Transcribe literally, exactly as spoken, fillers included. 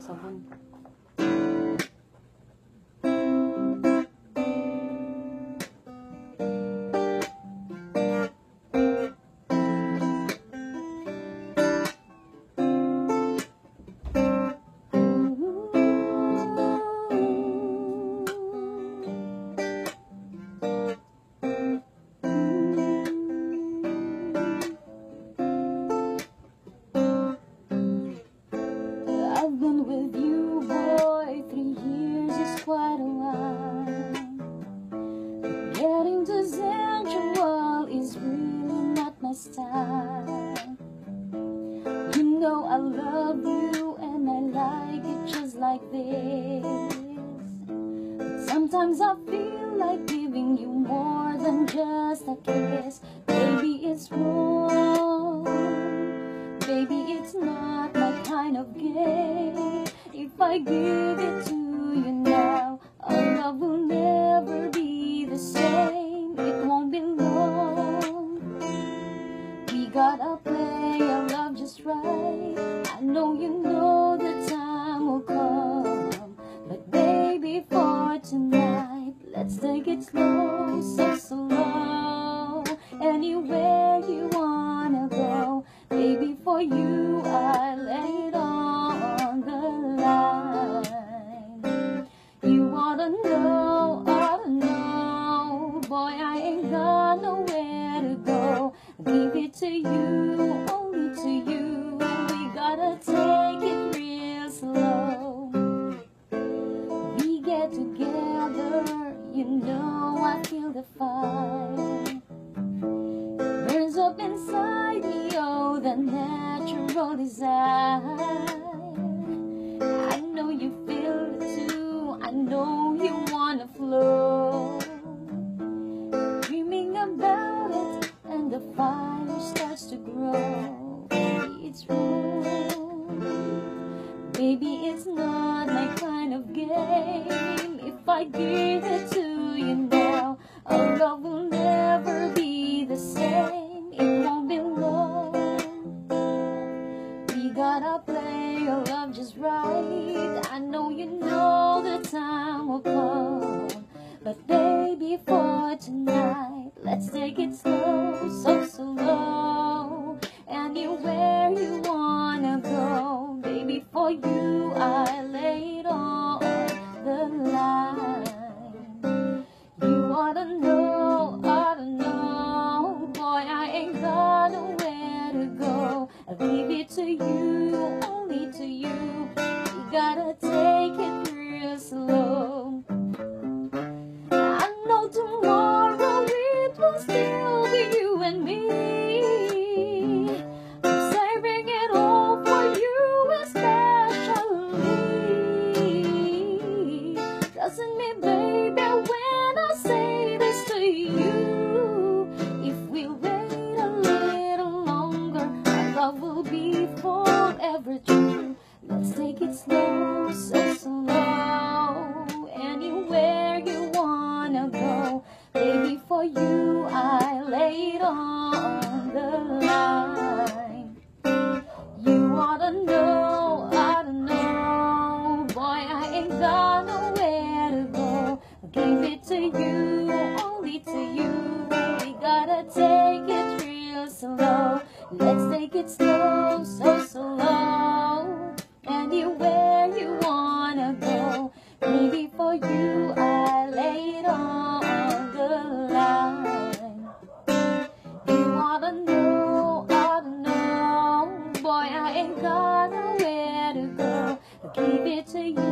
sabun. I've been with you, boy, three years is quite a while. Getting to sensual is really not my style. You know I love you and I like it just like this. But sometimes I feel like giving you more than just a kiss. Baby, it's wrong. Baby, it's not my kind of game. If I give it to you now, our love will never be the same. It won't be long. We gotta play our love just right. I know you know the time will come, but baby, for tonight, let's take it slow, so slow. Anywhere you wanna go, baby, for you I lay it on the line. You ought to know, ought to know, boy, I ain't got nowhere to go. Give it to you, only to you. We gotta take it real slow. We get together, you know I feel the fire. Burns up inside me, oh, the natural desire. I know you feel it too, I know you wanna flow. Dreaming about it, and the fire starts to grow. It's wrong. Baby, it's not my kind of game. If I give it to you now, our love will never be the same. It won't be long. We gotta play our love just right. I know you know the time will come, but baby, for tonight, let's take it slow, so slow. Anywhere you wanna go, baby, for you I lay it on the line. You ought to know, ought to know, boy, I ain't got nowhere to go. I give it to you, only to you. You gotta take it real slow. I know tomorrow it will still be you and me. I'm saving it all for you especially. Doesn't mean, baby, when I say this to you, if we wait a little longer, our love will be forever true. Let's take it slow, so slow. Anywhere you wanna go, baby, for you I lay it on the line. You ought to know, ought to know, boy, I ain't got nowhere to go. I gave it to you, only to you. We gotta take it real slow. Let's take it slow, so slow. Anywhere you wanna go, baby, for you I lay it on the line. You ought to know, ought to know, boy, I ain't got nowhere to go. I give it to you.